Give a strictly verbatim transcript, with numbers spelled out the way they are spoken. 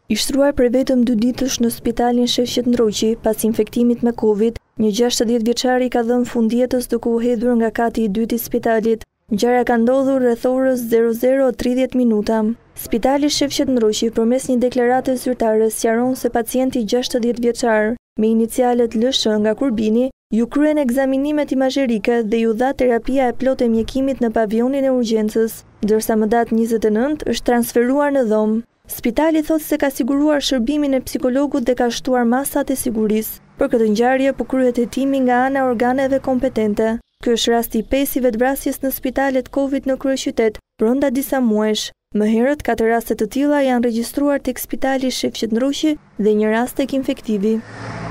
I shtruar për vetëm dy ditësh në spitalin Shefqet Ndroqi pas infektimit me Covid, një gjashtëdhjetë vjeçar i ka dhënë fund jetës duke u hedhur nga kati i dytë i spitalit. Ngjarja ka ndodhur rreth orës zero zero tridhjetë minuta. Spitali Shefqet Ndroqi përmes një deklarate zyrtare sqaron se pacienti gjashtëdhjetë vjeçar me inicialet L S H nga Kurbini ju kryen ekzaminimet imazherike dhe ju dha terapia e plotë e mjekimit në pavionin e urgjencës, ndërsa më datë njëzet e nëntë është transferuar në dhomë. Spitali thotë se ka siguruar shërbimin e psikologut dhe ka shtuar masat e sigurisë. Për këtë ngjarje po kryhet hetimi nga ana e organeve kompetente. Ky është rasti i pesë i vetvrasjes në spitalet Covid në kryeqytet brenda disa muajsh. Më herët katër raste të tilla janë regjistruar tek spitali Shefqet Ndroqi dhe një rast tek infektivi.